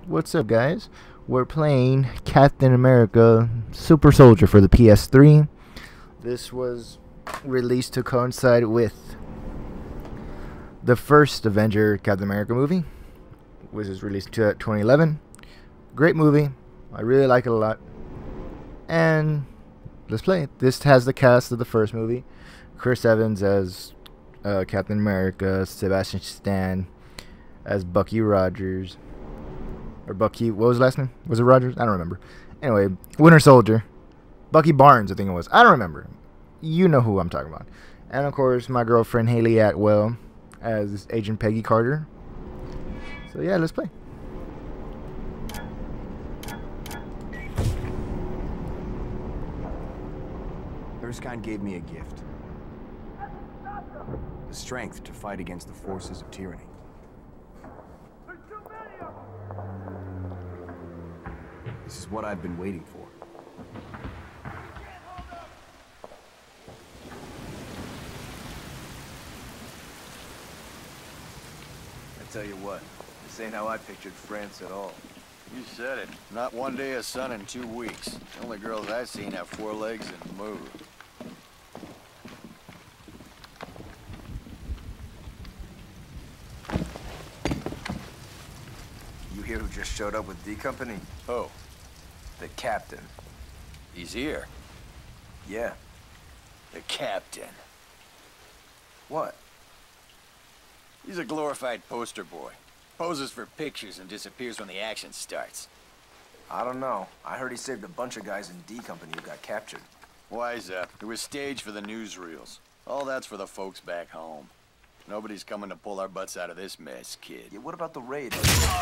What's up, guys? We're playing Captain America Super Soldier for the PS3. This was released to coincide with the first Avenger Captain America movie, which was released to 2011. Great movie. I really like it a lot. And let's play it. This has the cast of the first movie. Chris Evans as Captain America, Sebastian Stan as Bucky Rogers. Or Bucky, what was his last name? Was it Rogers? I don't remember. Anyway, Winter Soldier. Bucky Barnes, I think it was. I don't remember. You know who I'm talking about. And of course, my girlfriend Hayley Atwell as Agent Peggy Carter. So yeah, let's play. Erskine gave me a gift. The strength to fight against the forces of tyranny. This is what I've been waiting for. I tell you what, this ain't how I pictured France at all. You said it. Not one day of sun in 2 weeks. The only girls I've seen have 4 legs and move. You hear who just showed up with D Company? Oh, the captain. He's here? Yeah. The captain. What? He's a glorified poster boy. Poses for pictures and disappears when the action starts. I don't know. I heard he saved a bunch of guys in D Company who got captured. Wise up. It was staged for the newsreels. All that's for the folks back home. Nobody's coming to pull our butts out of this mess, kid. Yeah, what about the raid?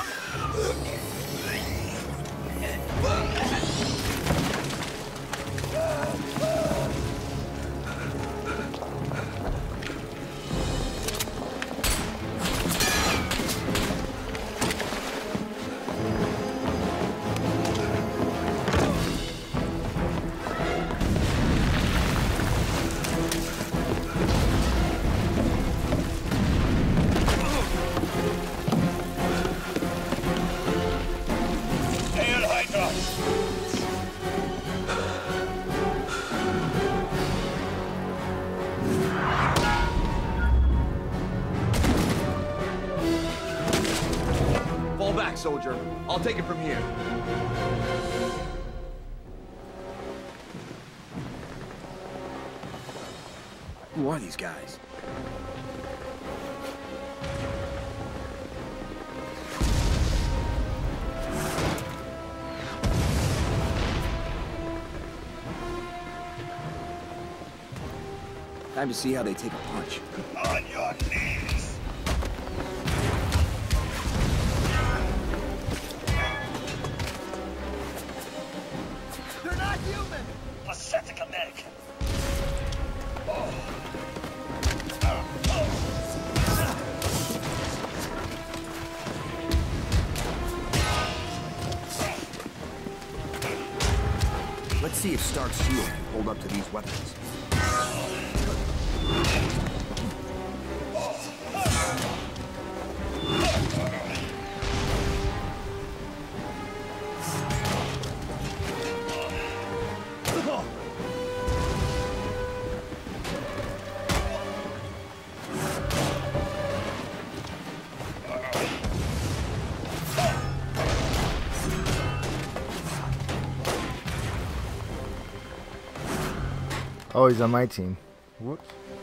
Soldier. I'll take it from here. Who are these guys? Time to see how they take a punch. On your knees! Pathetic American. Let's see if Stark's shield can hold up to these weapons. Oh, he's on my team. Whoops.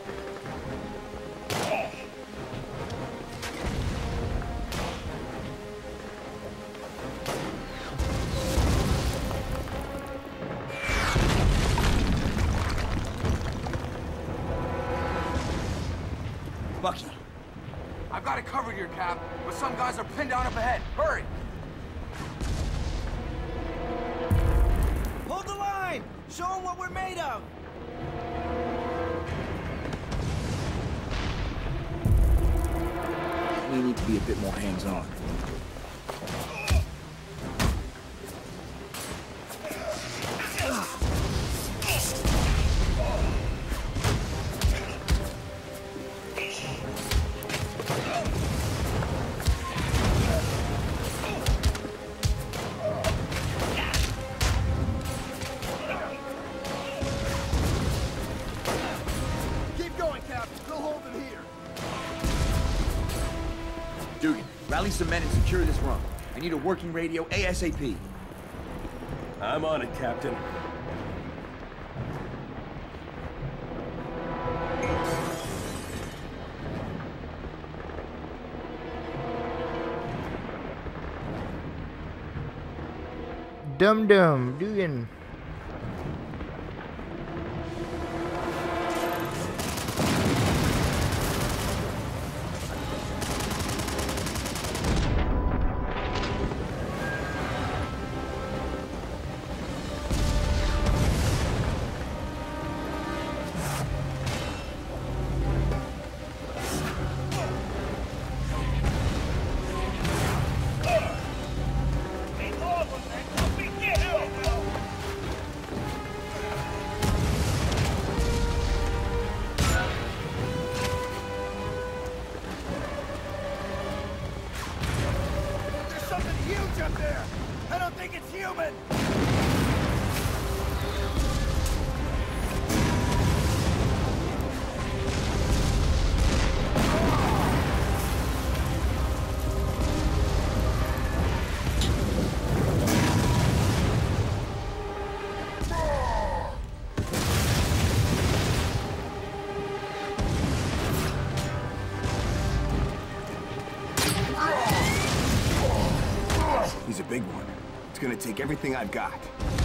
Bucky. I've got it covered here, Cap, but some guys are pinned down up ahead. Hurry! Hold the line! Show them what we're made of! We need to be a bit more hands-on. Dugan, rally some men and secure this run. I need a working radio ASAP. I'm on it, Captain. Dum-dum, Dugan. He's a big one. It's gonna take everything I've got.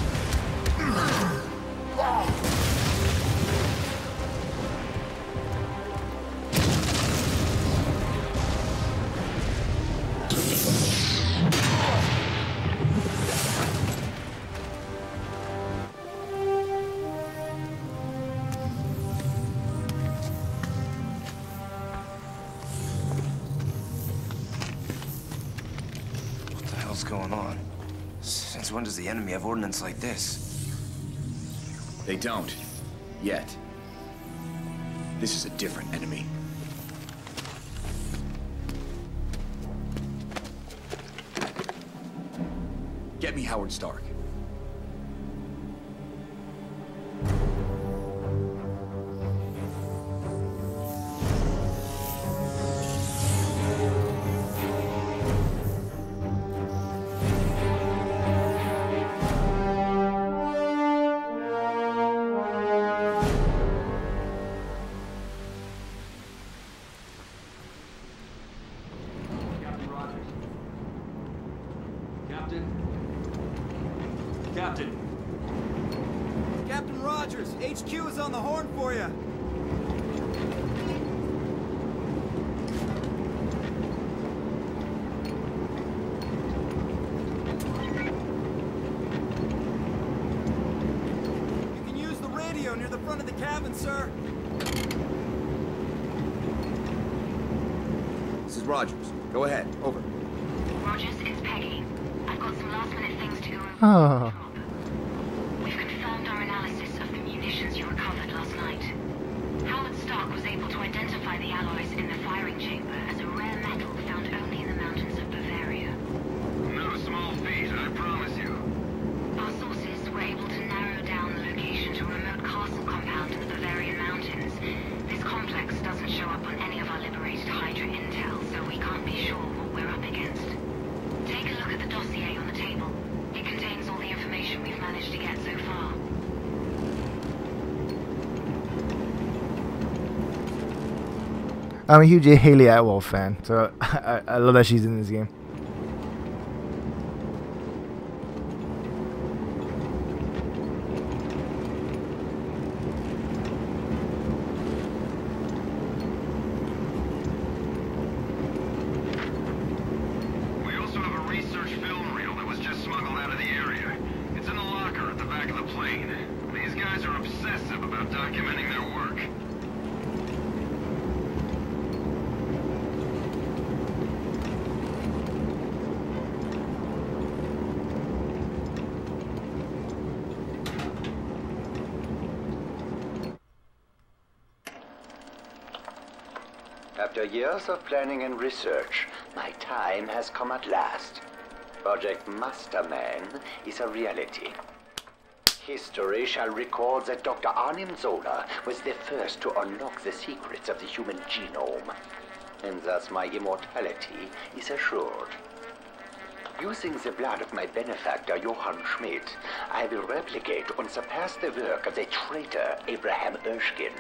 What's going on? Since when does the enemy have ordnance like this? They don't. Yet. This is a different enemy. Get me Howard Stark. Captain. Captain Rogers, HQ is on the horn for you. You can use the radio near the front of the cabin, sir. This is Rogers. Go ahead. Over. Rogers, it's Peggy. I've got some last-minute things to go over. Oh. We've confirmed our analysis of the munitions you recovered last night. Howard Stark was able to identify the alloys in the firing chamber as a rare metal found only in the mountains of Bavaria. No small feat, I promise you. Our sources were able to narrow down the location to a remote castle compound in the Bavarian mountains. This complex doesn't show up on any of our liberated Hydra intel, so we can't be sure what we're up against. Take a look at the dossier on the table. It contains all the information we've managed to get so far. I'm a huge Hayley Atwell fan, so I love that she's in this game. We also have a research film reel that was just smuggled out of the area. It's in the locker at the back of the plane. These guys are obsessive about documenting their work. After years of planning and research, my time has come at last. Project Masterman is a reality. History shall record that Dr. Arnim Zola was the first to unlock the secrets of the human genome. and thus my immortality is assured. Using the blood of my benefactor, Johann Schmidt, I will replicate and surpass the work of the traitor Abraham Erskine.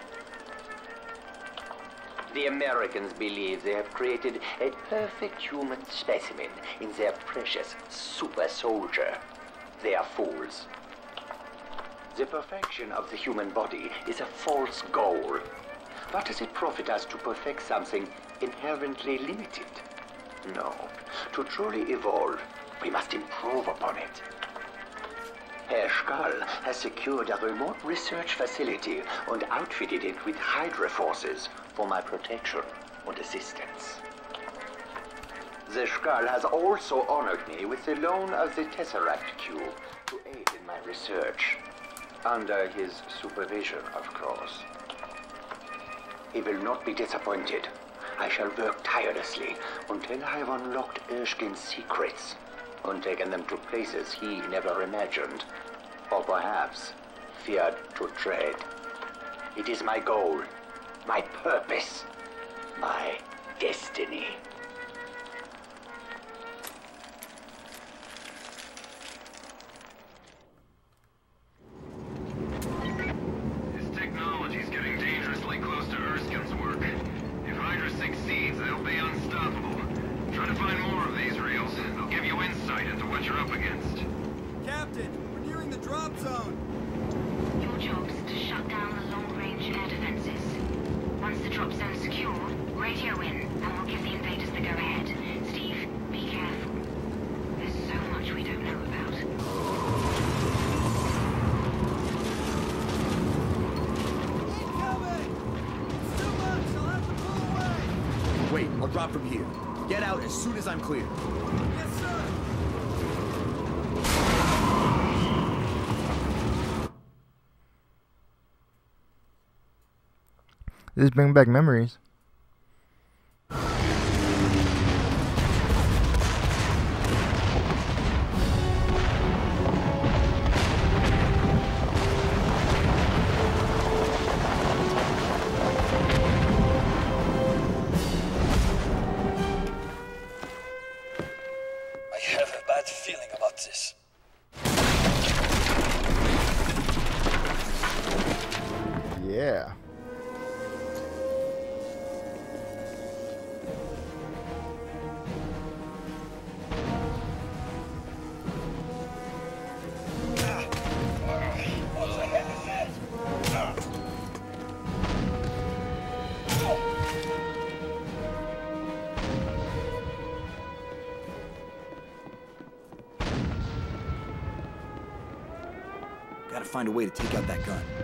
The Americans believe they have created a perfect human specimen in their precious super soldier. They are fools. The perfection of the human body is a false goal. What does it profit us to perfect something inherently limited? No. To truly evolve, we must improve upon it. Herr Skull has secured a remote research facility and outfitted it with Hydra forces for my protection and assistance. The Skull has also honored me with the loan of the Tesseract Cube to aid in my research. Under his supervision, of course. He will not be disappointed. I shall work tirelessly until I have unlocked Erskine's secrets and taken them to places he never imagined, or perhaps feared to tread. It is my goal, my purpose, my destiny. His technology's getting dangerously close to Erskine's work. If Hydra succeeds, they'll be unstoppable. Try to find more of these reels. They'll give you insight into what you're up against. Captain, we're nearing the drop zone. Your job's to shut down the long-range air defenses. Once the drop zone's secure, radio in, and we'll give the invaders the go-ahead. Steve, be careful. There's so much we don't know about. Incoming! It's too much! I'll have to pull away! Wait, I'll drop from here. Get out as soon as I'm clear. Yes, sir! This bring back memories. I have a bad feeling about this. Yeah. Gotta find a way to take out that gun.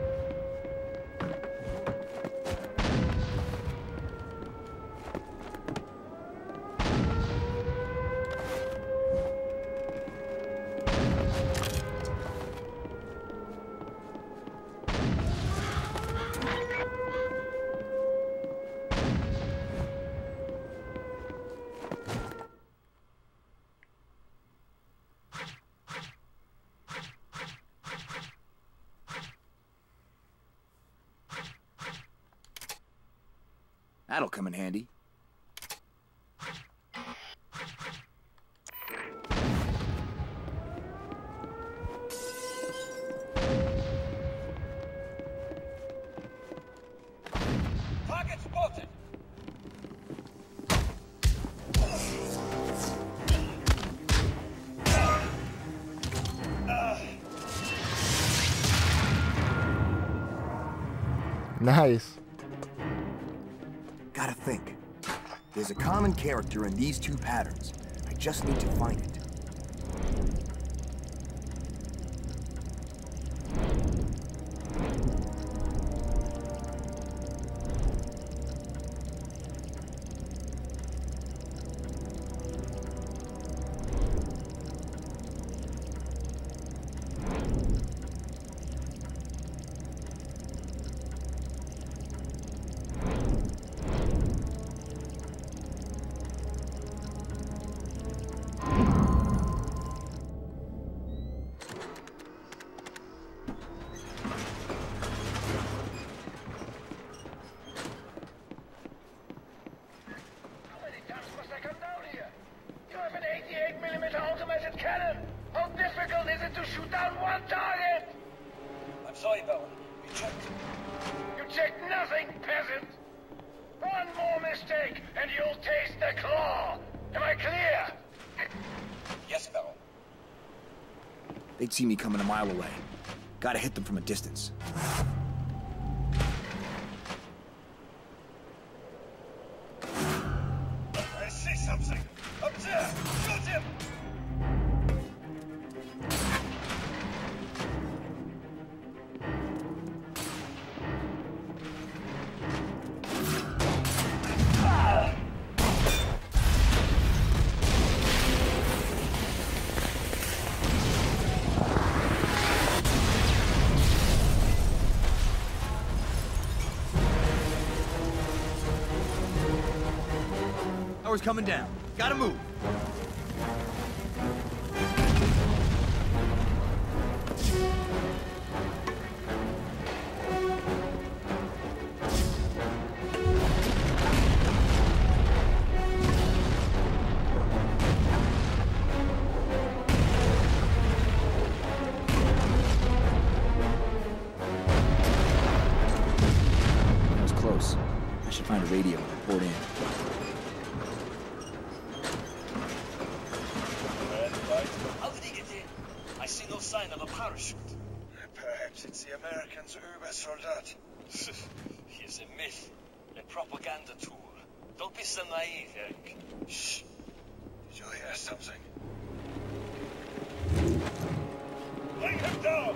That'll come in handy. Target spotted! Nice. Gotta think. There's a common character in these two patterns. I just need to find it. They'd see me coming a mile away. Gotta hit them from a distance. I see something! Up there! Shoot him! Tower's coming down. Gotta move. That was close. I should find a radio and report in. Sign of a parachute. Perhaps it's the Americans' Uber-Soldat. He's a myth, a propaganda tool. Don't be so naive, Eric. Shh. Did you hear something? Bring him down!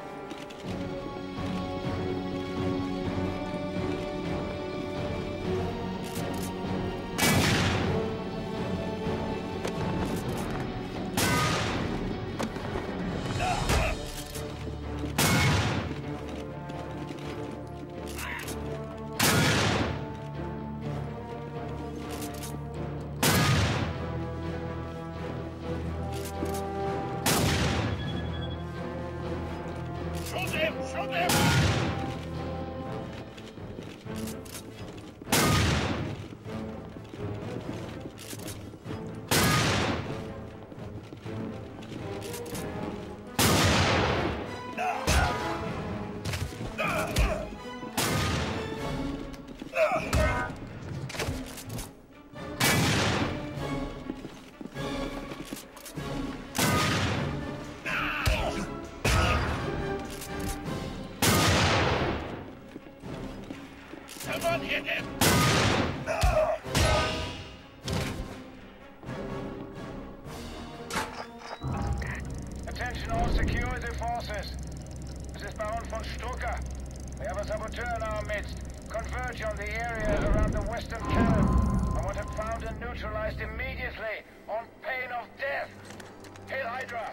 Attention all security forces. This is Baron von Strucker. We have a saboteur in our midst. Converge on the area around the western cannon. I want him found and neutralized immediately, on pain of death. Hail Hydra!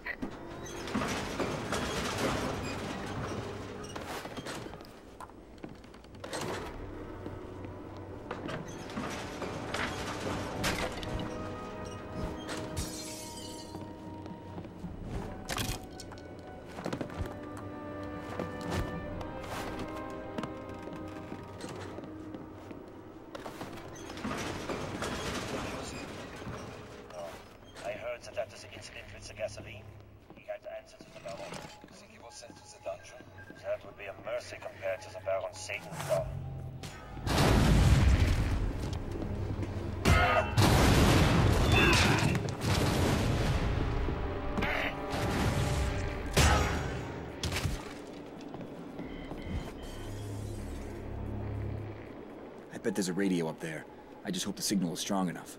That is the incident with the gasoline. He had to answer to the Baron. You think he was sent to the dungeon? That would be a mercy compared to the Baron's Satan claw. I bet there's a radio up there. I just hope the signal is strong enough.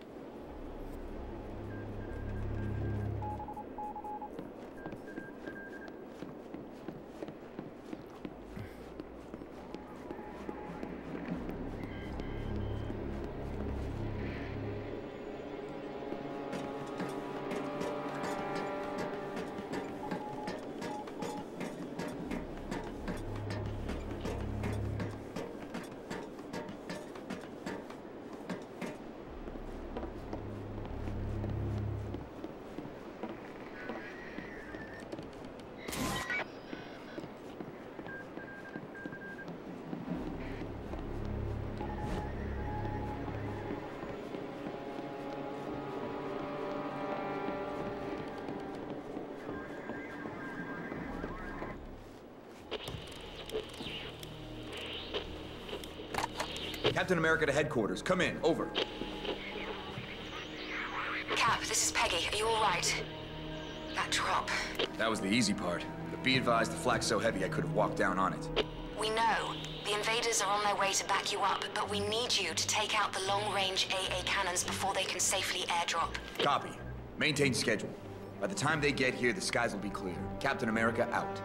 Captain America to headquarters. Come in. Over. Cap, this is Peggy. Are you all right? That drop. That was the easy part. But be advised, the flak's so heavy I could have walked down on it. We know. The invaders are on their way to back you up, but we need you to take out the long-range AA cannons before they can safely airdrop. Copy. Maintain schedule. By the time they get here, the skies will be clear. Captain America out.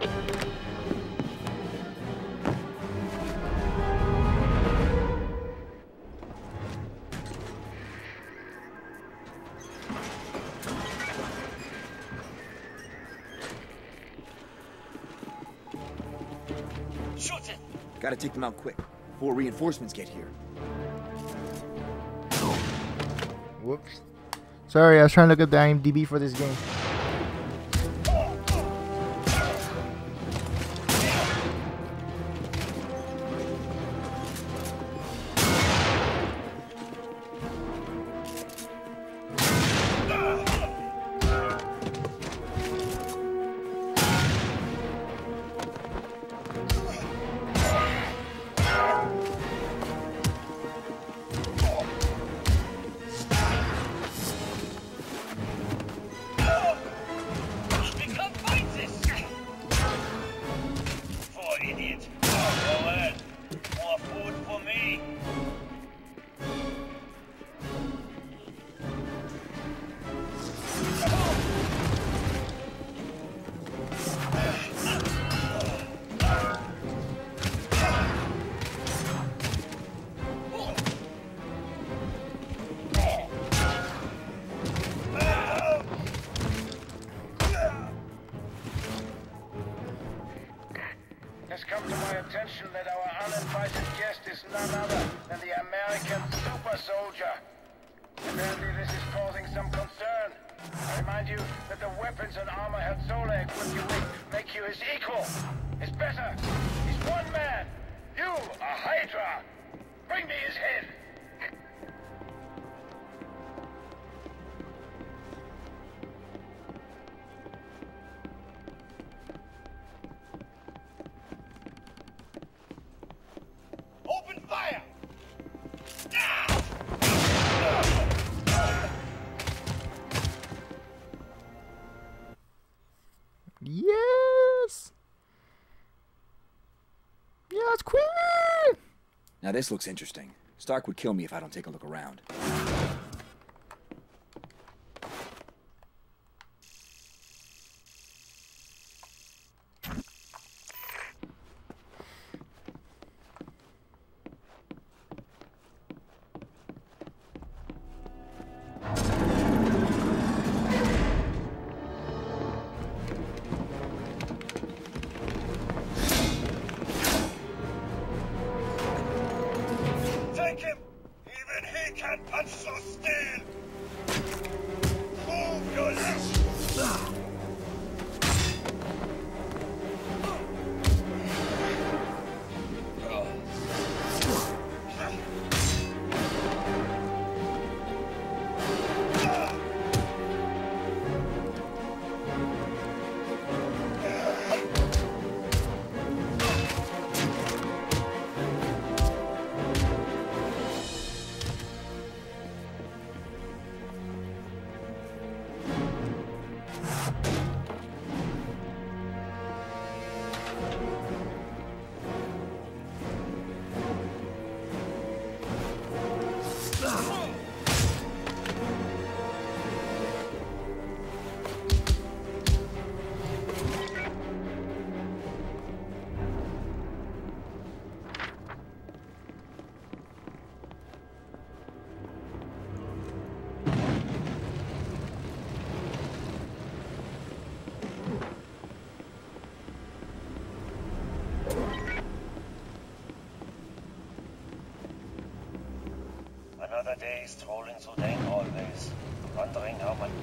Shoot it! Gotta take them out quick, before reinforcements get here. Whoops. Sorry, I was trying to look up the IMDb for this game. It's come to my attention that our uninvited guest is none other than the American super soldier. Apparently this is causing some concern. I remind you that the weapons and armor Han Solo equipped you with make you his equal. It's better. He's one man. You are Hydra. Bring me his head. Open fire! Yes! Yes, Queen! Now this looks interesting. Stark would kill me if I don't take a look around. Take him! Even he can't punch so steel! Move your left! Another day strolling through dank hallways, wondering how much...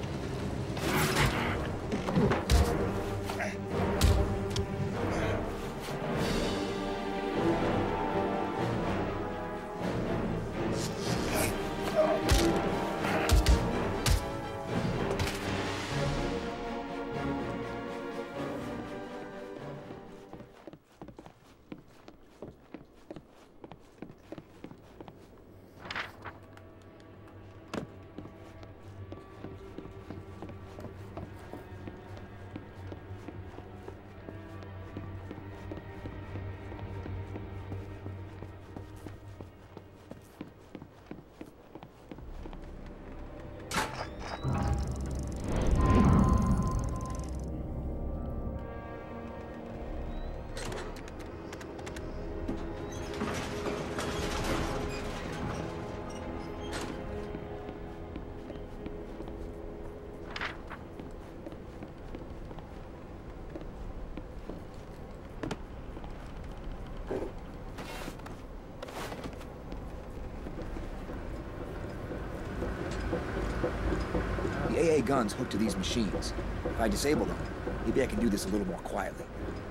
AA guns hooked to these machines. If I disable them, maybe I can do this a little more quietly.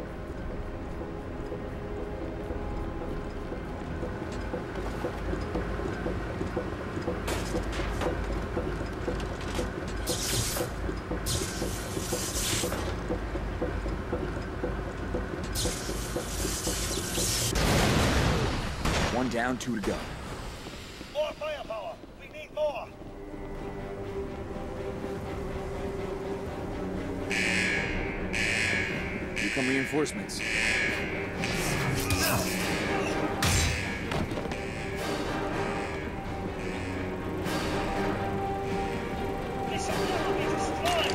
One down, 2 to go. More firepower! We need more! Here come reinforcements. This will never be destroyed!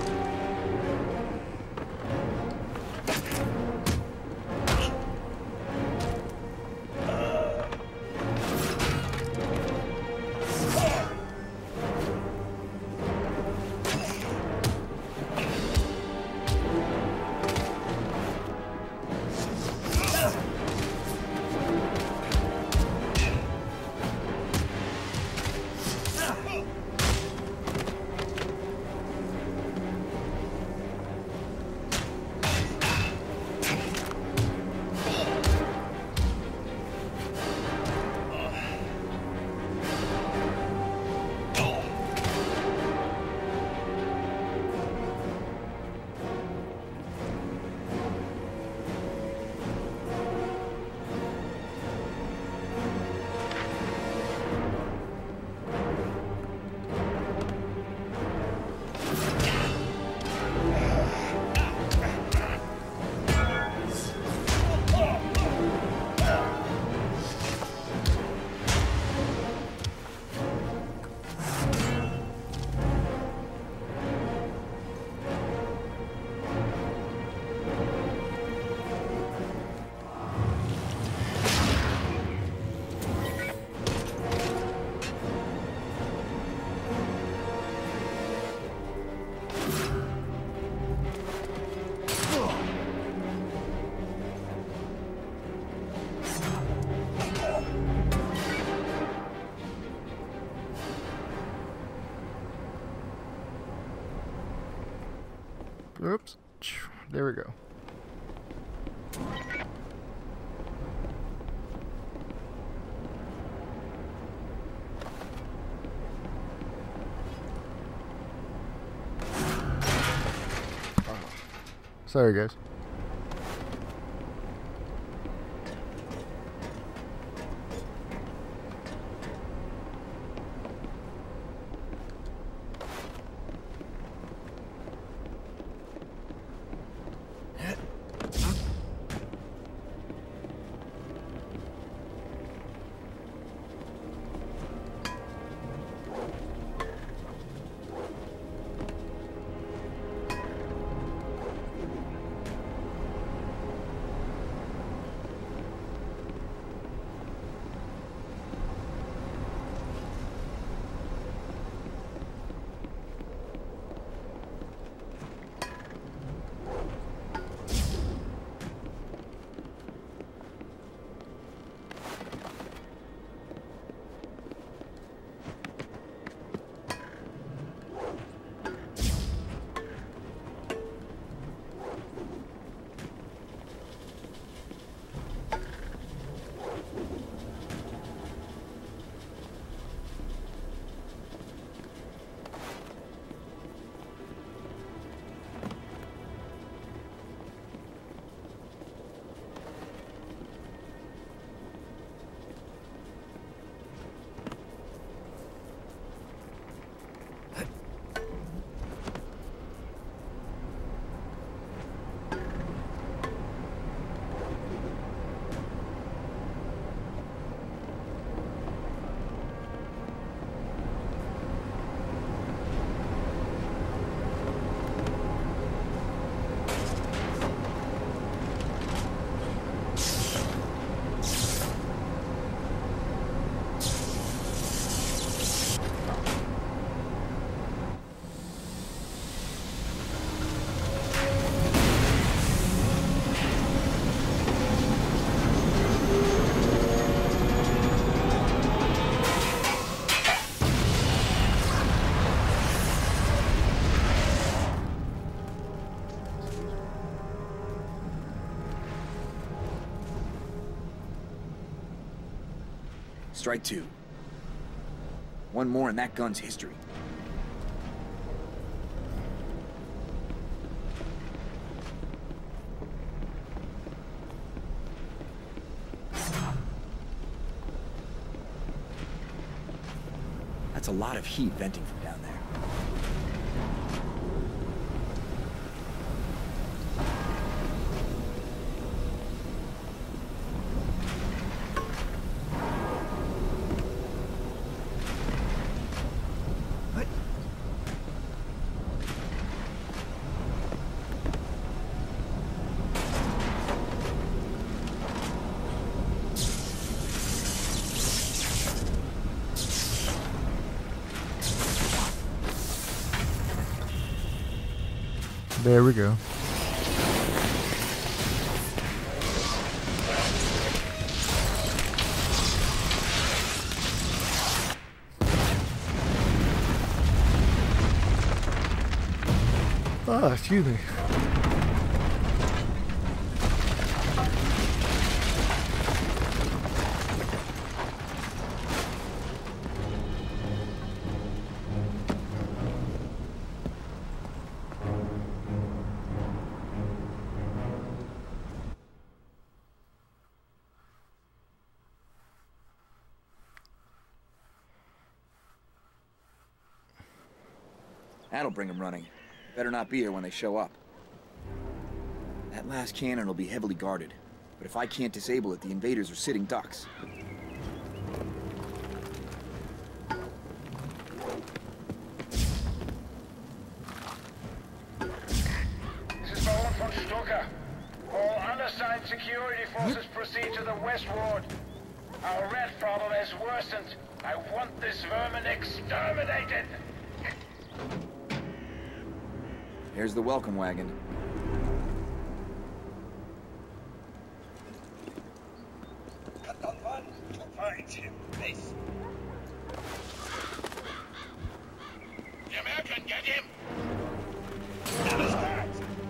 Oops. There we go. Sorry, guys. Strike two. One more and that gun's history. That's a lot of heat venting from down there. There we go. Oh, excuse me. That'll bring them running. Better not be here when they show up. That last cannon will be heavily guarded. But if I can't disable it, the invaders are sitting ducks. This is Baron von Stucker. All unassigned security forces proceed to the westward. Our rat problem has worsened. I want this vermin exterminated! Here's the welcome wagon. Cut on one to find him. This. The American, get him! Now start!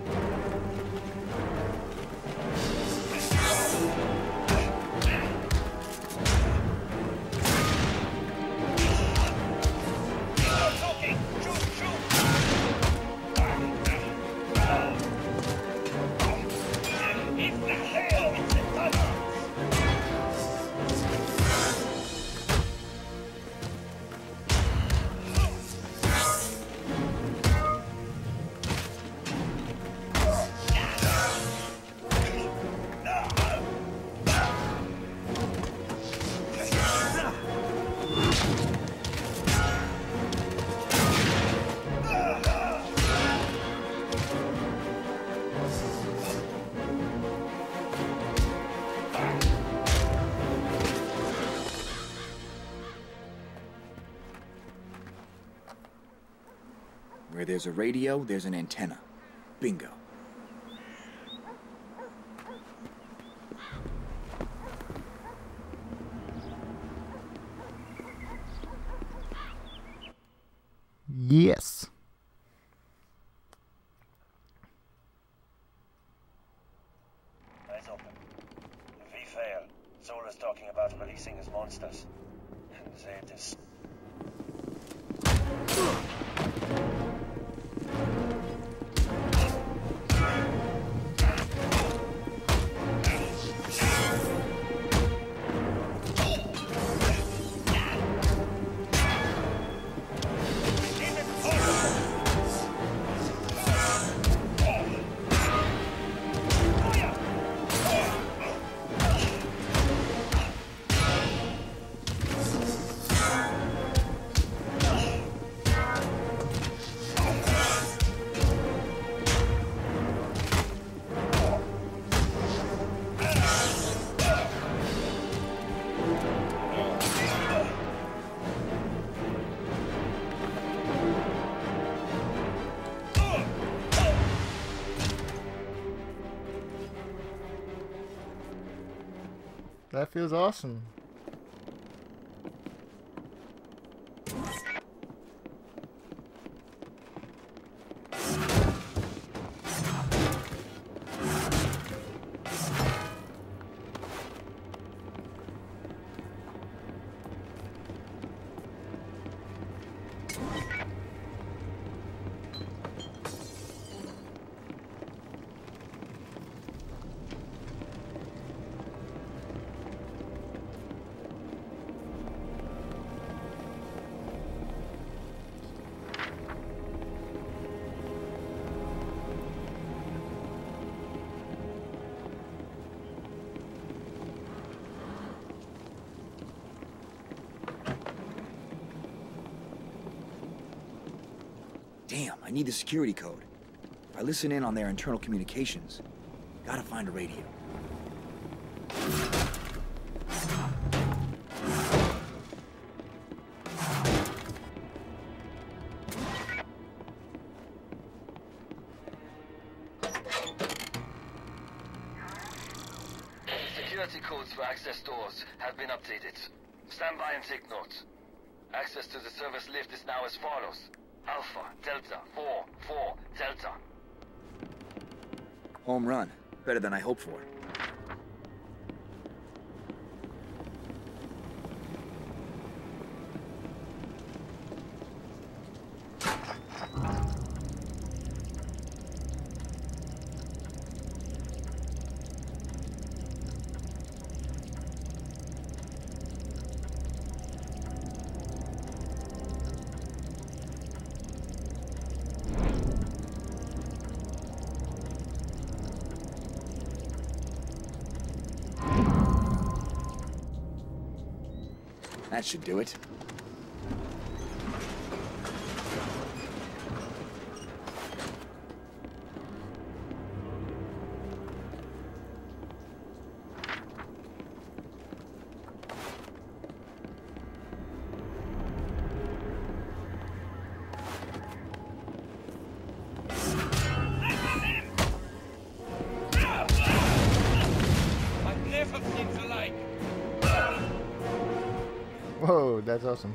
Where there's a radio, there's an antenna. Bingo. Yes. Eyes open. If we fail, Zola's talking about releasing his monsters. And say it is. That feels awesome. Damn, I need the security code. If I listen in on their internal communications, gotta find a radio. Security codes for access doors have been updated. Stand by and take note. Access to the service lift is now as follows. Alpha, Delta, 4, 4, Delta. Home run. Better than I hoped for. That should do it. Whoa, that's awesome.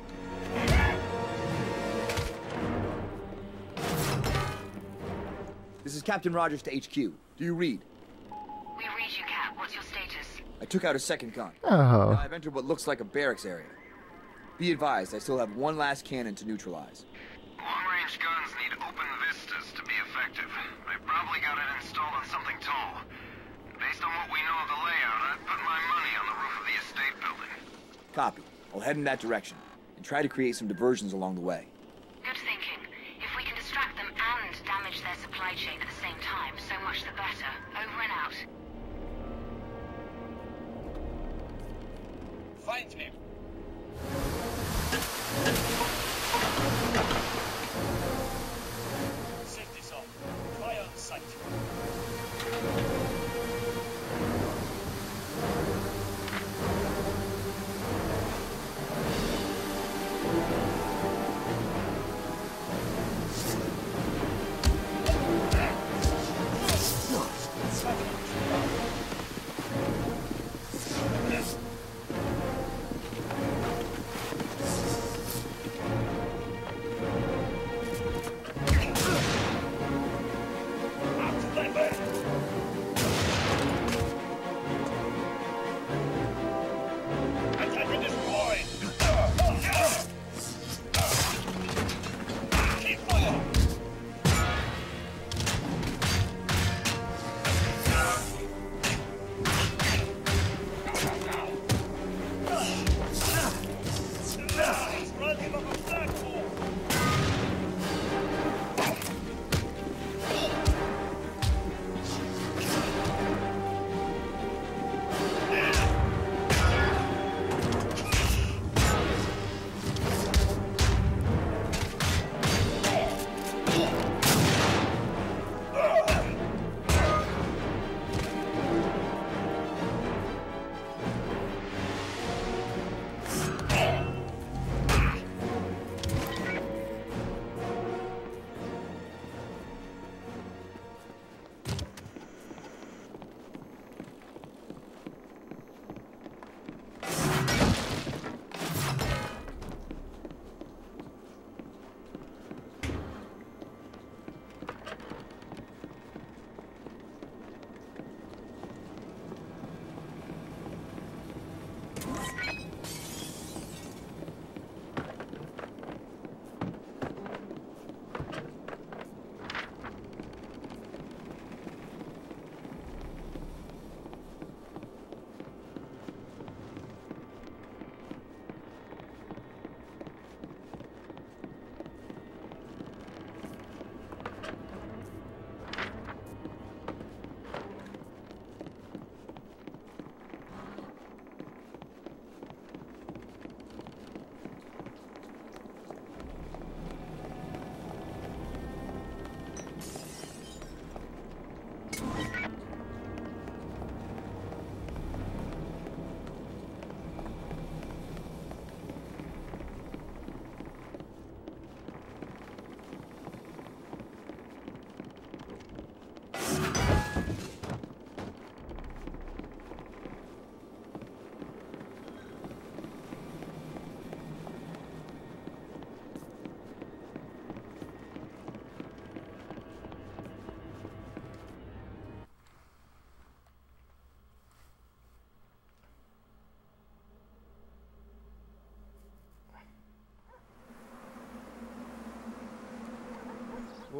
This is Captain Rogers to HQ. Do you read? We read you, Cap. What's your status? I took out a second gun. Oh. Now I've entered what looks like a barracks area. Be advised, I still have one last cannon to neutralize. Long-range guns need open vistas to be effective. I probably got it installed on something tall. Based on what we know of the layout, I'd put my money on the roof of the estate building. Copy. I'll head in that direction, and try to create some diversions along the way. Good thinking. If we can distract them and damage their supply chain at the same time, so much the better. Over and out. Find him. Safety's on. Fire on sight.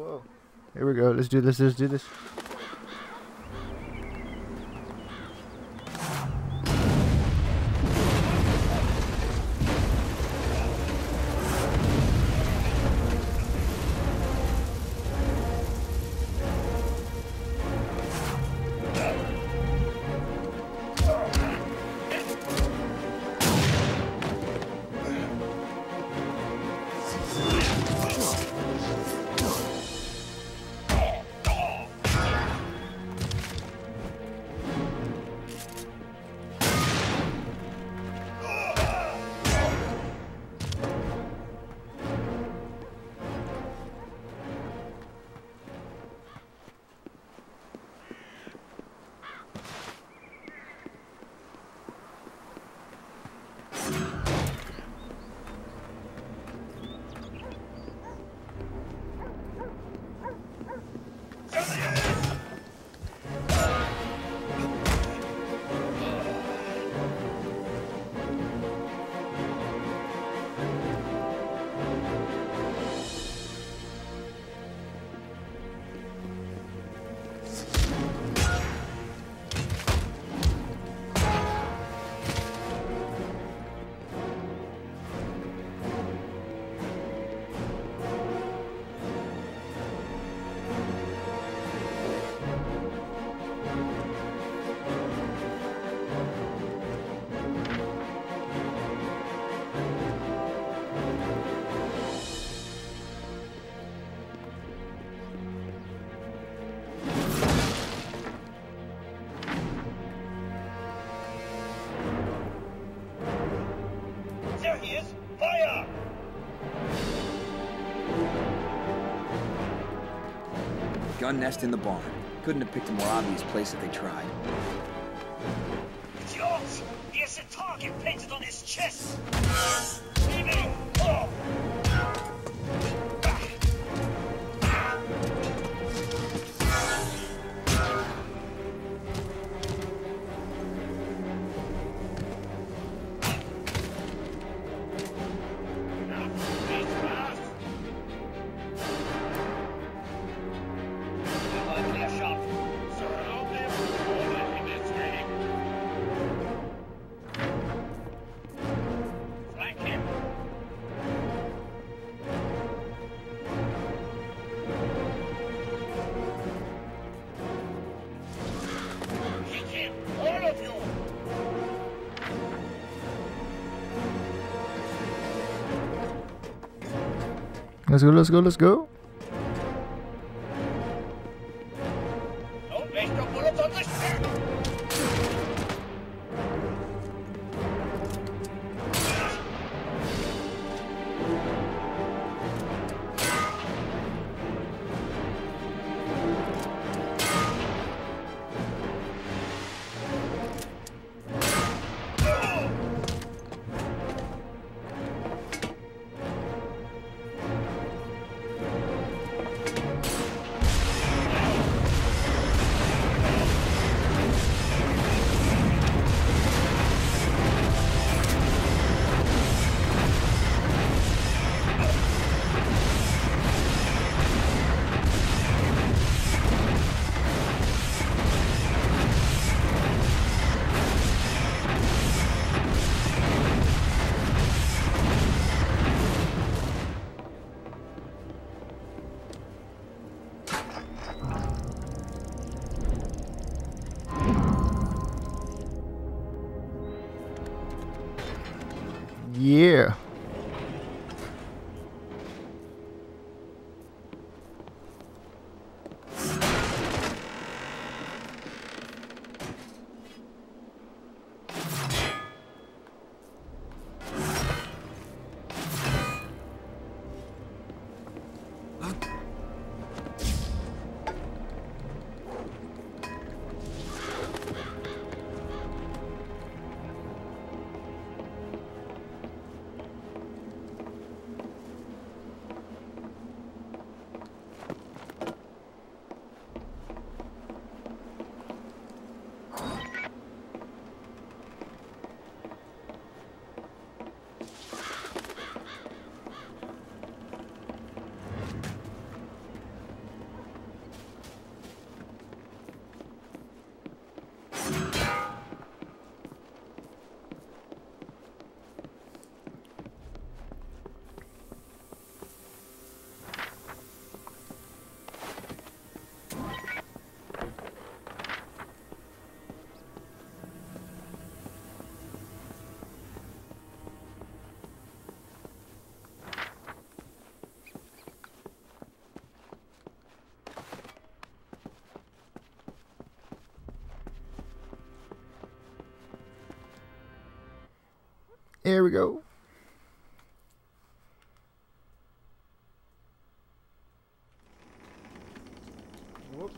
Whoa. Here we go. Let's do this. Let's do this. Gun nest in the barn. Couldn't have picked a more obvious place if they tried. George! He has a target painted on his chest! Aiming! Oh! Let's go, let's go, let's go. Don't waste your bullets on this shit! Yeah. Here we go. Whoop.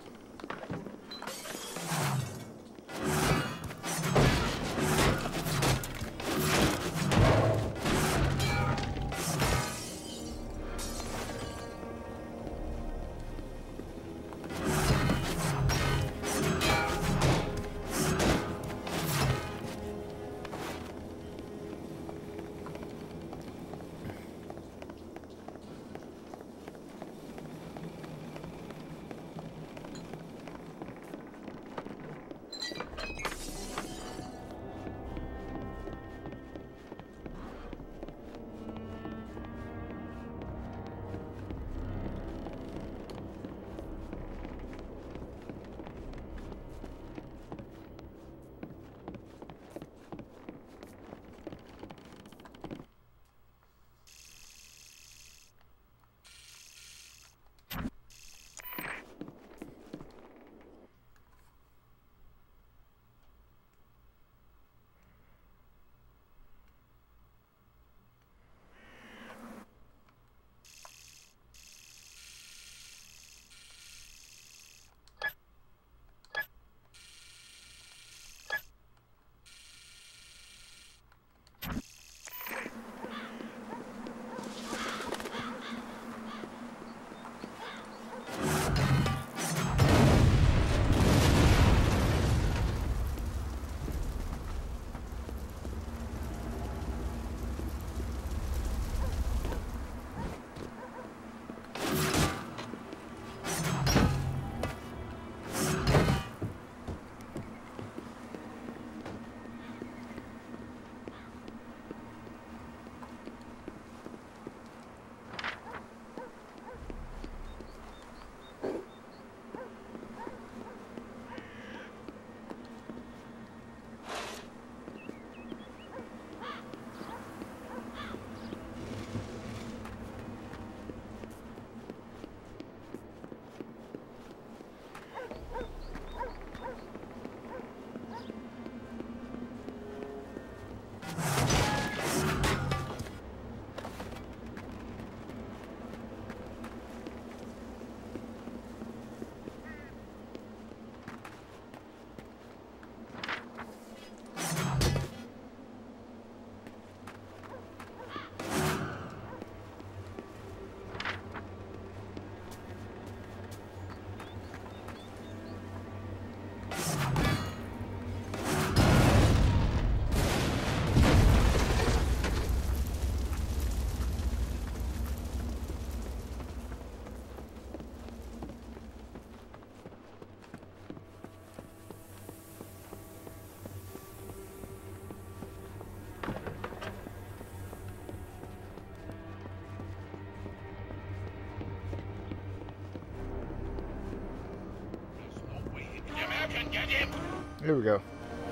Here we go.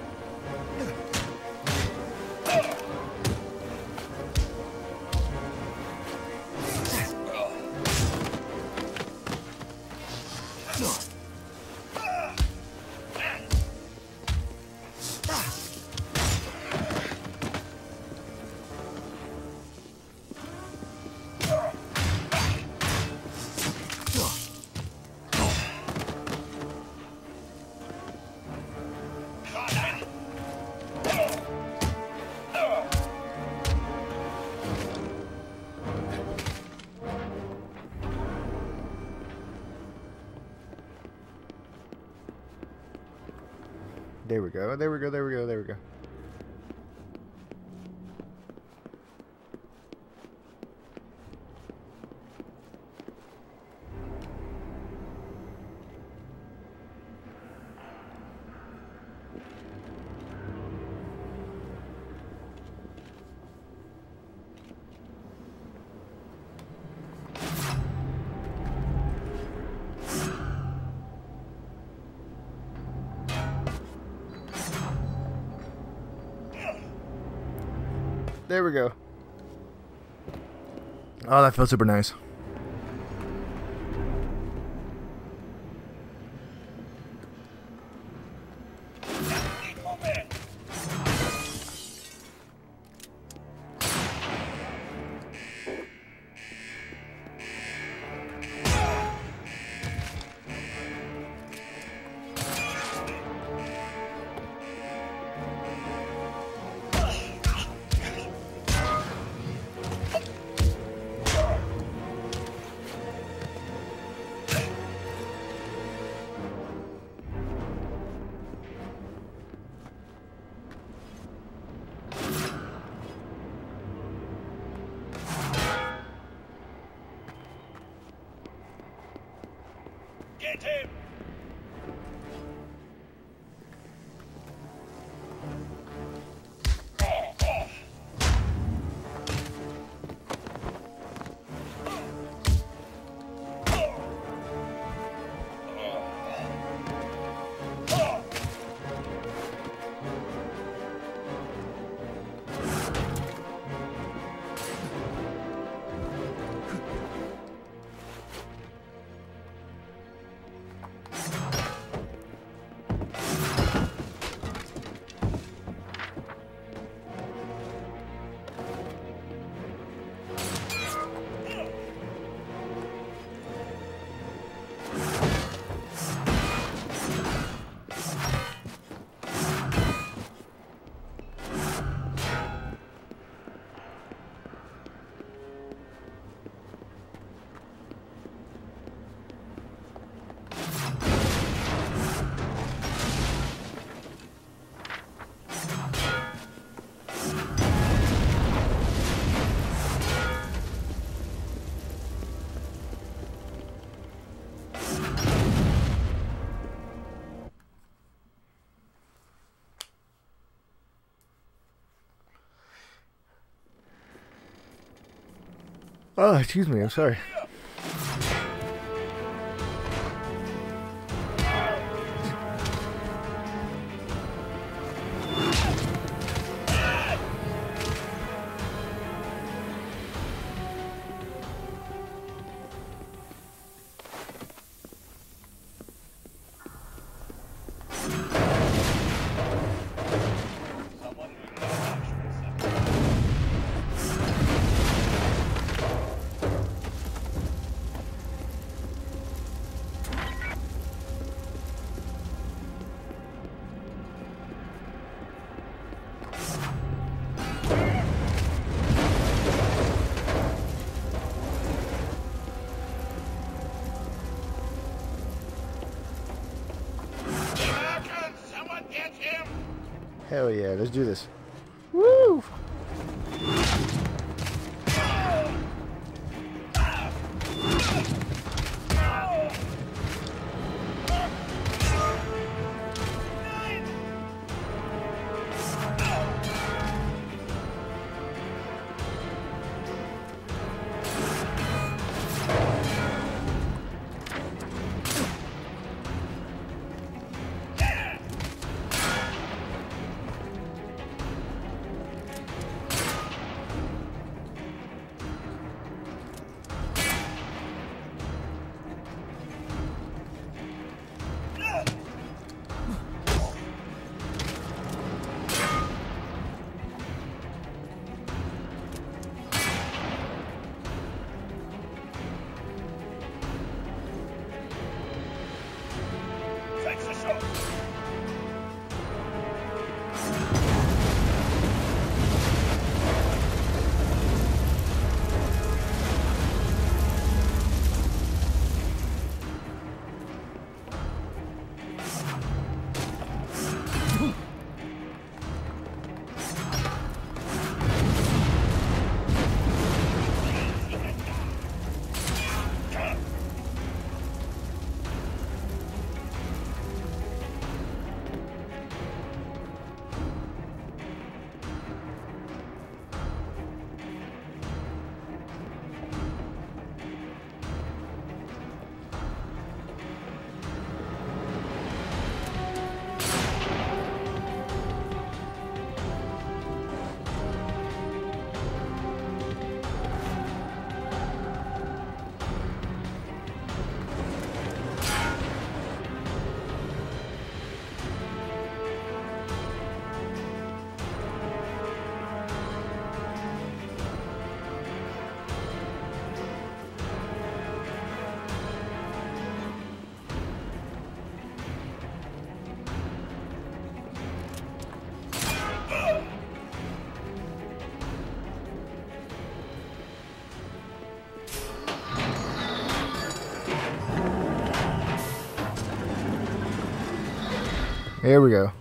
There we go, there we go, there we go, there we go. There we go. Oh, that felt super nice. Get him! Oh, excuse me, I'm sorry. Hell yeah, let's do this. Woo! Here we go.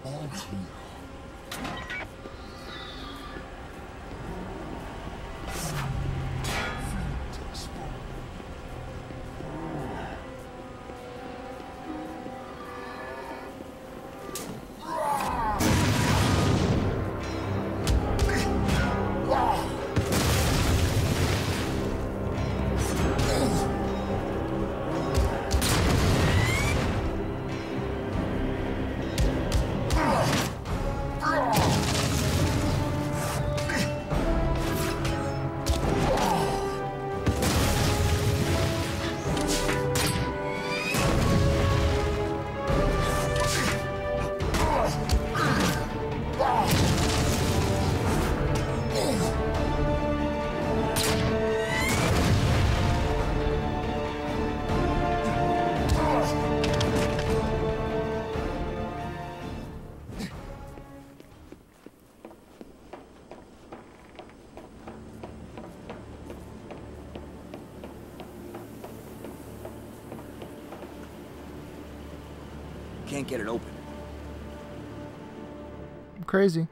Can't get it open. Crazy.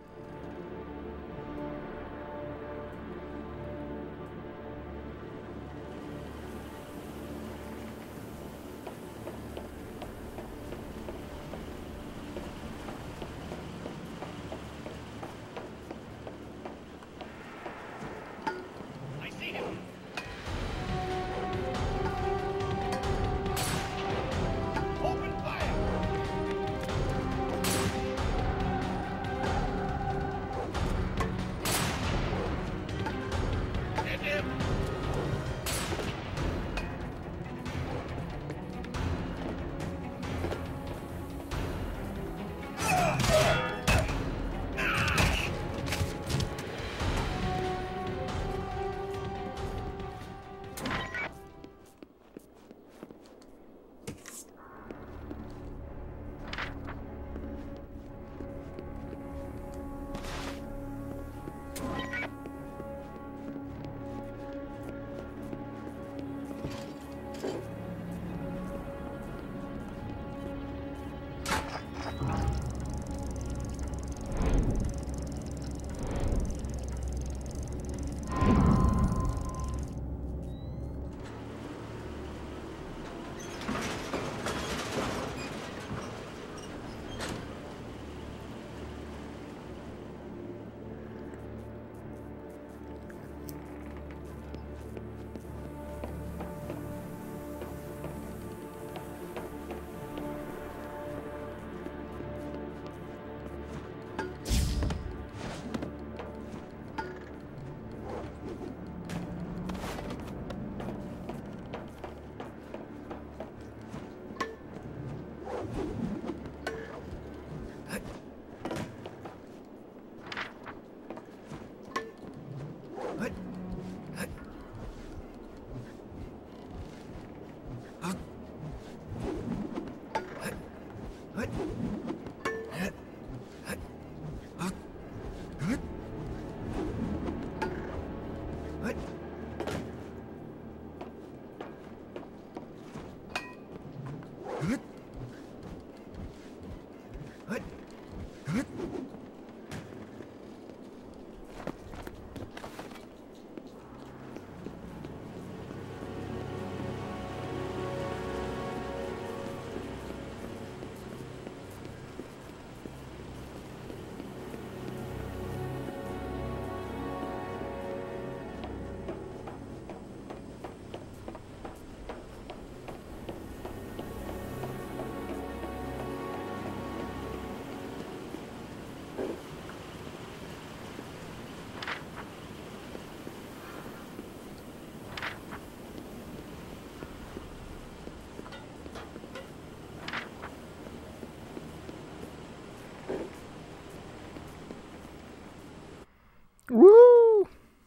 Woo!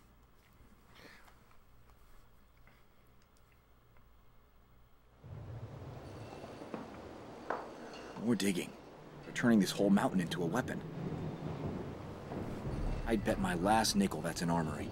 More digging. They're turning this whole mountain into a weapon. I'd bet my last nickel that's an armory.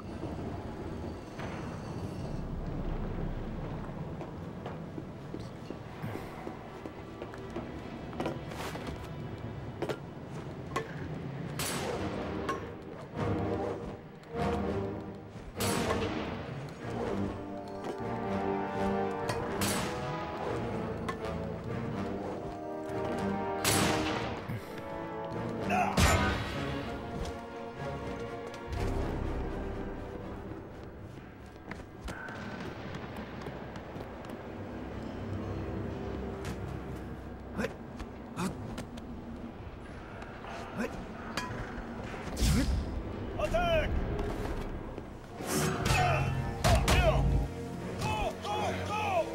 Attack! Go, go, go!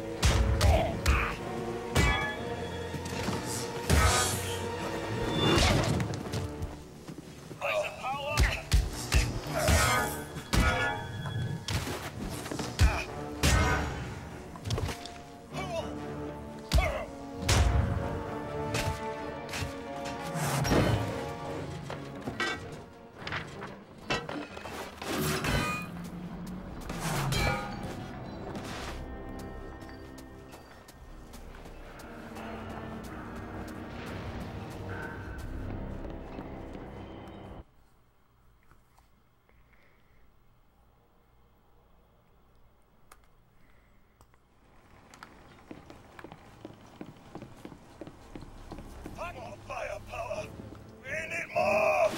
More firepower! We need more!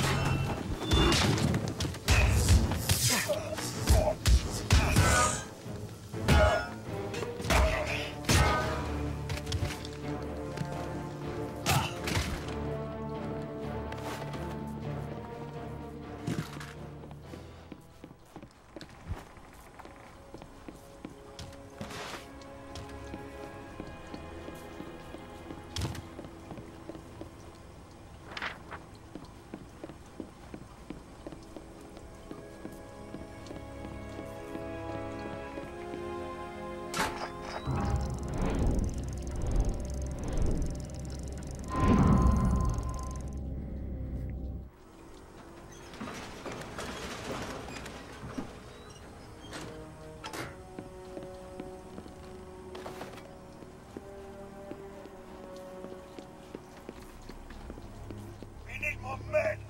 We need more men!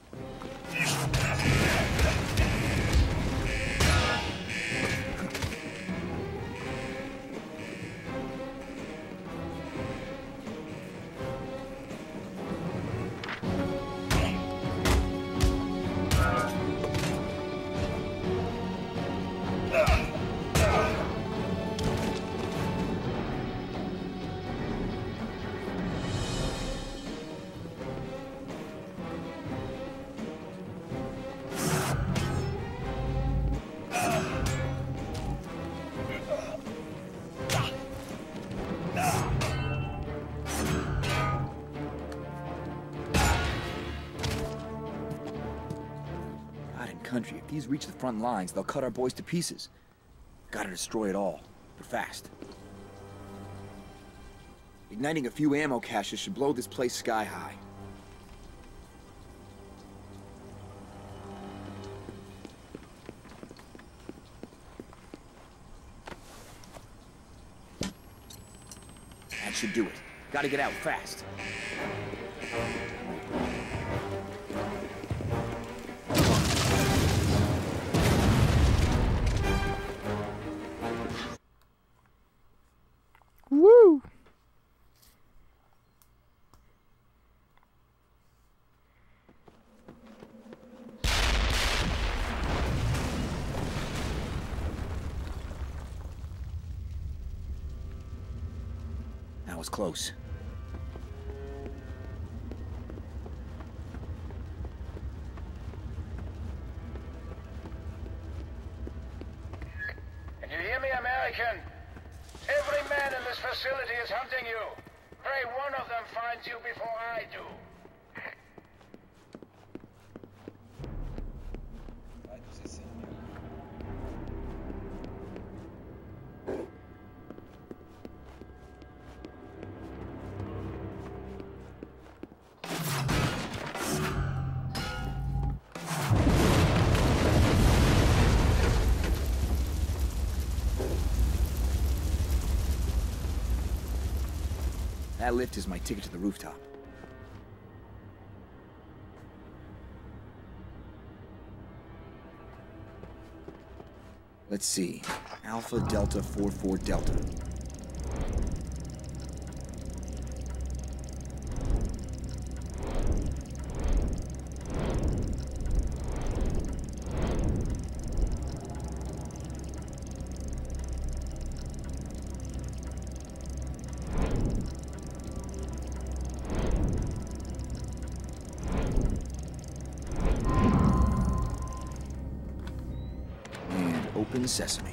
Country. If these reach the front lines, they'll cut our boys to pieces. Gotta destroy it all, but fast. Igniting a few ammo caches should blow this place sky high. That should do it. Gotta get out fast. Woo! That was close. Can you hear me, American? Every man in this facility is hunting you. Pray one of them finds you before I do. That lift is my ticket to the rooftop. Let's see. Alpha Delta 44 Delta. Open sesame.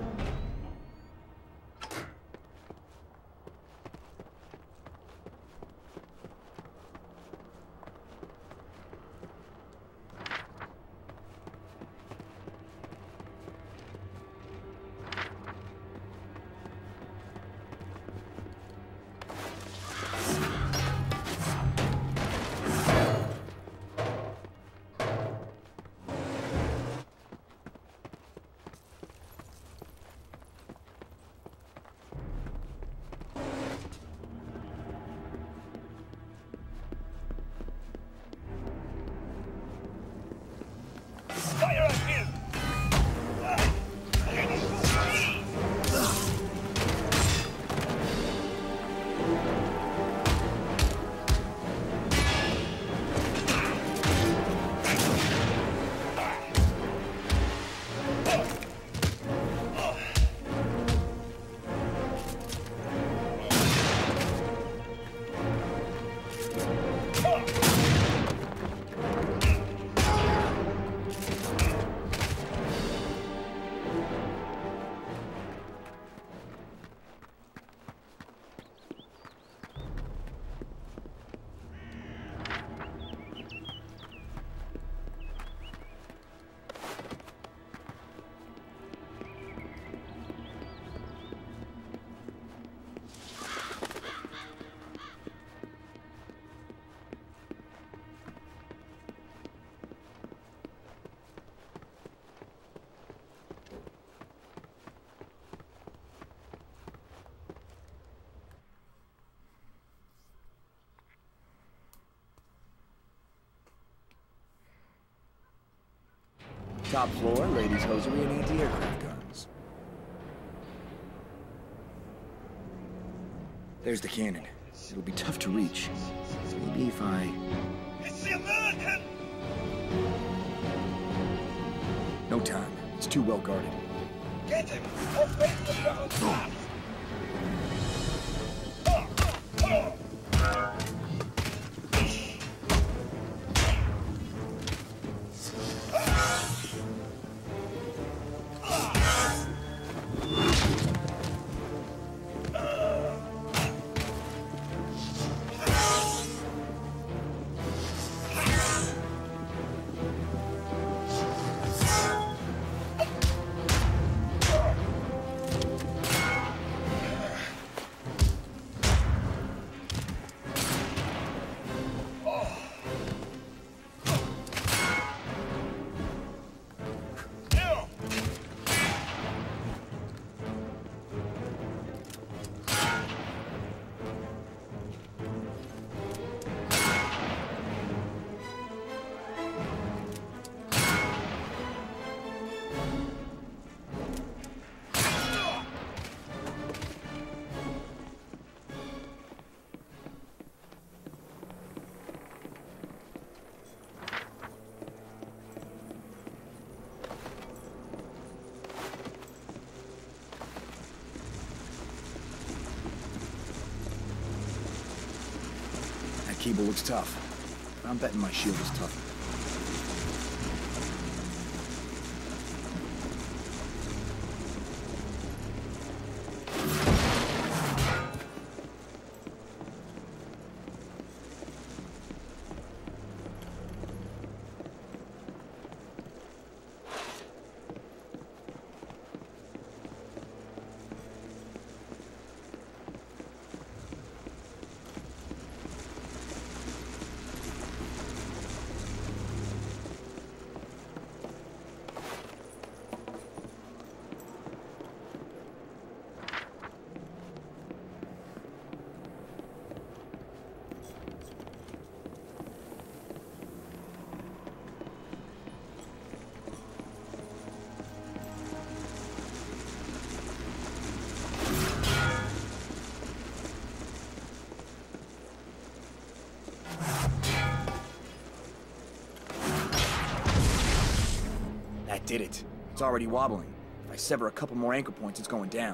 Top floor, ladies' hosiery and anti-aircraft guns. There's the cannon. It'll be tough to reach. Maybe if I... It's the American! No time. It's too well guarded. Get him! Or face the ground fast! Cable looks tough. I'm betting my shield is tougher. That did it. It's already wobbling. If I sever a couple more anchor points, it's going down.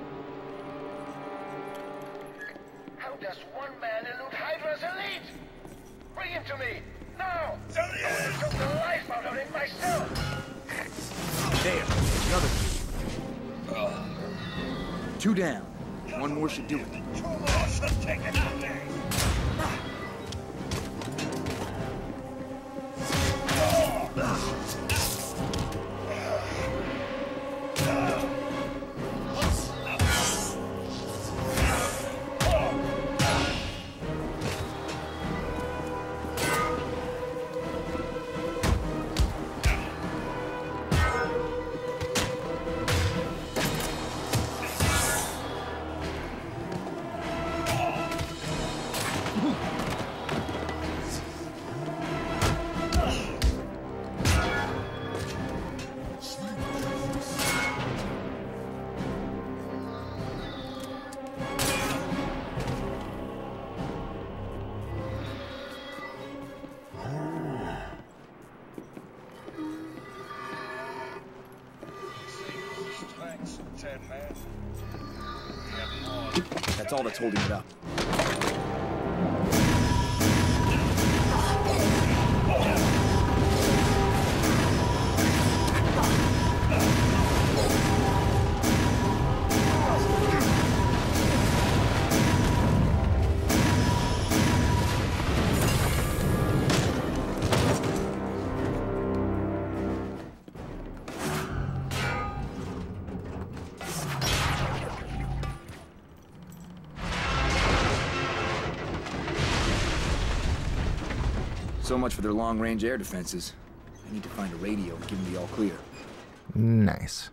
How does one man elude Hydra's elite? Bring him to me! Now! I will took the life out of him myself! There! Another. 2 down. 1 more should do it. 2 more should take it from me. That's all that's holding it up. So much for their long-range air defenses. I need to find a radio and give them the all-clear. Nice.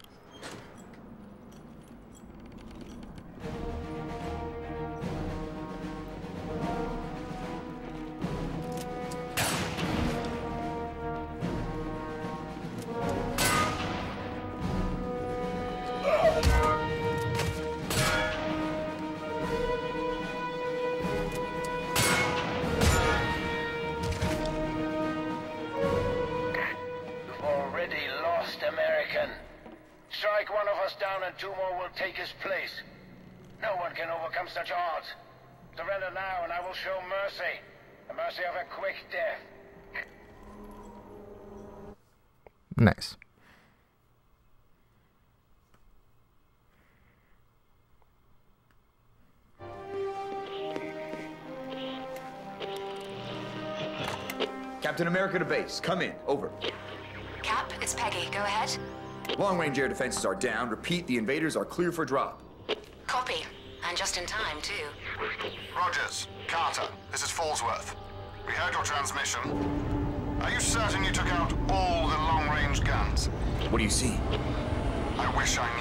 Strike one of us down and 2 more will take his place. No one can overcome such odds. Surrender now and I will show mercy. The mercy of a quick death. Nice. Captain America to base. Come in. Over. Cap, it's Peggy. Go ahead. Long-range air defenses are down. Repeat, the invaders are clear for drop. Copy. And just in time, too. Rogers, Carter, this is Fallsworth. We heard your transmission. Are you certain you took out all the long-range guns? What do you see? I wish I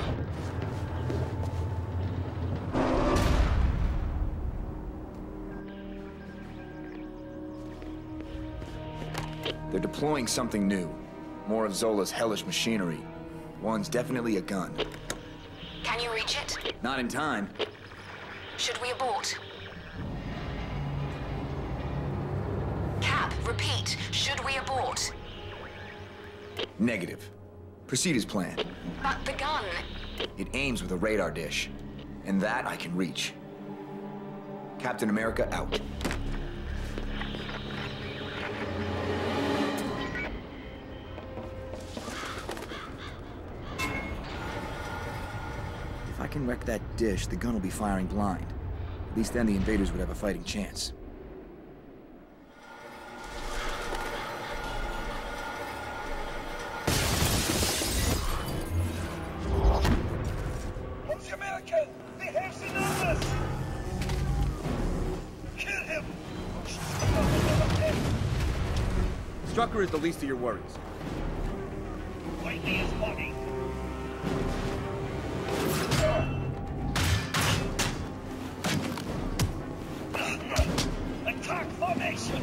knew. They're deploying something new. More of Zola's hellish machinery. One's definitely a gun. Can you reach it? Not in time. Should we abort? Cap, repeat. Should we abort? Negative. Proceed as planned. But the gun... It aims with a radar dish. And that I can reach. Captain America out. If I can wreck that dish, the gun will be firing blind. At least then the invaders would have a fighting chance. Who's the American? They have the numbers! Kill him! Strucker is the least of your worries. Find me his body. Attack formation!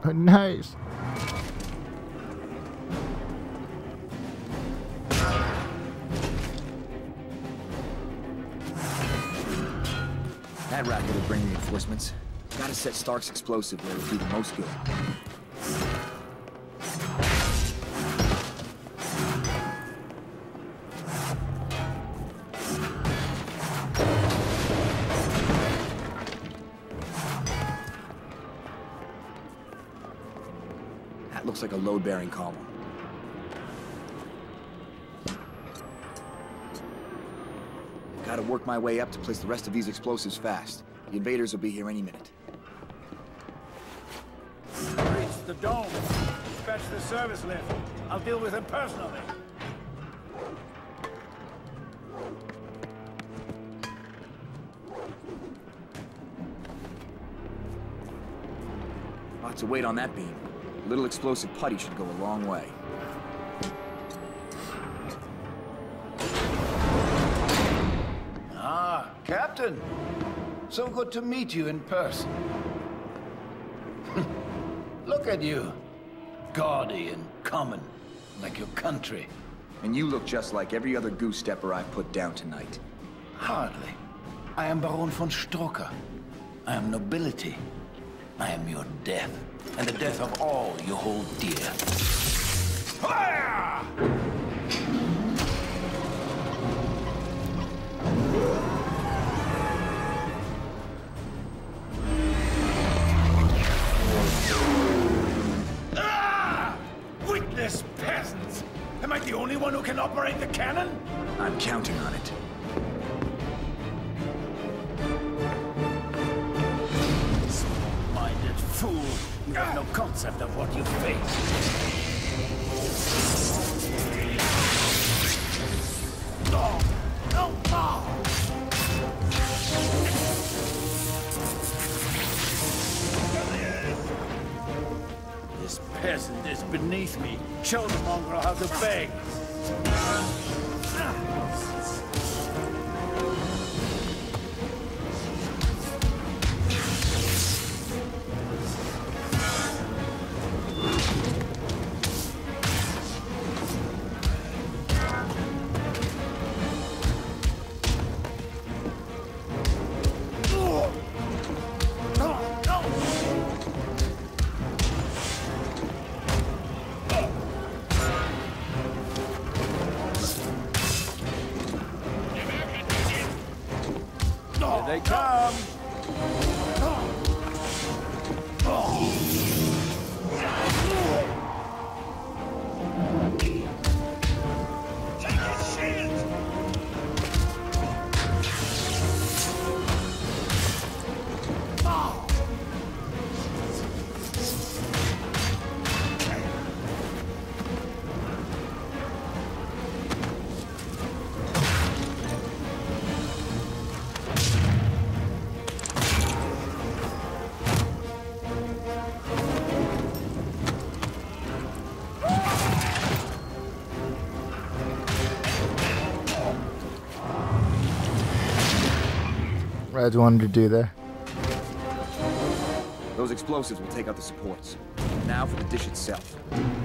Nice. That racket will bring reinforcements. Gotta set Stark's explosive where it'll do the most good. That looks like a load-bearing column. Gotta work my way up to place the rest of these explosives fast. The invaders will be here any minute. Reach the dome. Fetch the service lift. I'll deal with him personally. Lots of weight on that beam. A little explosive putty should go a long way. Captain, so good to meet you in person. Look at you. Gaudy and common, like your country. And you look just like every other goose-stepper I've put down tonight. Hardly. I am Baron von Strucker. I am nobility. I am your death, and the death of all you hold dear. Fire! Witness, peasants! Am I the only one who can operate the cannon? I'm counting on it. Small-minded fool. You have no concept of what you face. No! No! No! This peasant is beneath me. Show the mongrel how to beg. They come! Take his shield! Reds wanted to do there. Those explosives will take out the supports. Now for the dish itself.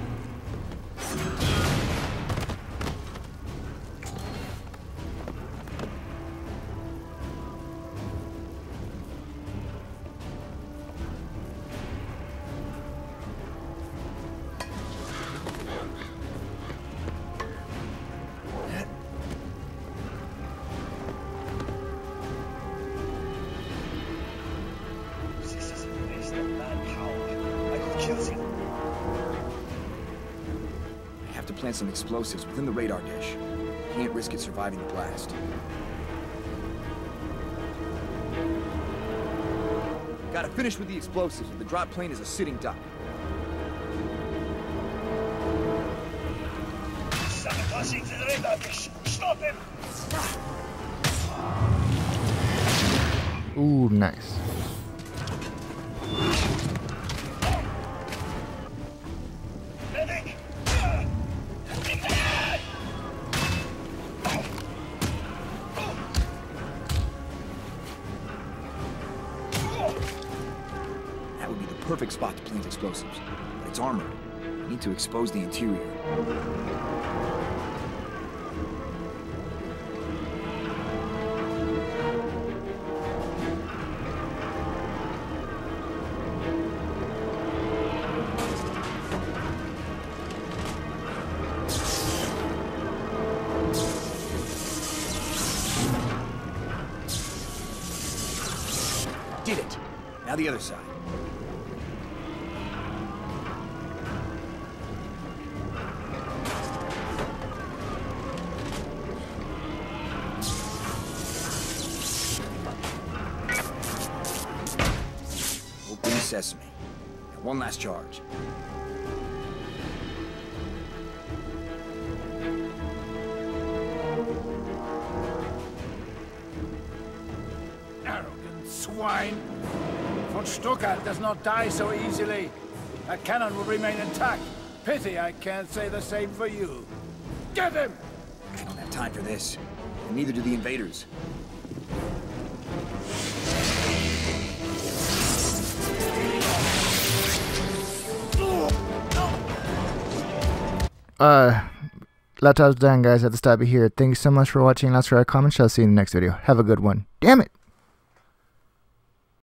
Plant some explosives within the radar dish. Can't risk it surviving the blast. Gotta finish with the explosives, or the drop plane is a sitting duck. Sabotaging to the radar dish. Stop him! Ooh, nice. perfect spot to plant explosives. But it's armored. We need to expose the interior. Did it. Now the other side. Open sesame. Now one last charge. Swine! Von Stuttgart does not die so easily. That cannon will remain intact. Pity I can't say the same for you. Get him! I don't have time for this. And neither do the invaders. Laptop's done, guys. I have to stop it here. Thank you so much for watching. Last comment. Shall see you in the next video. Have a good one. Damn it!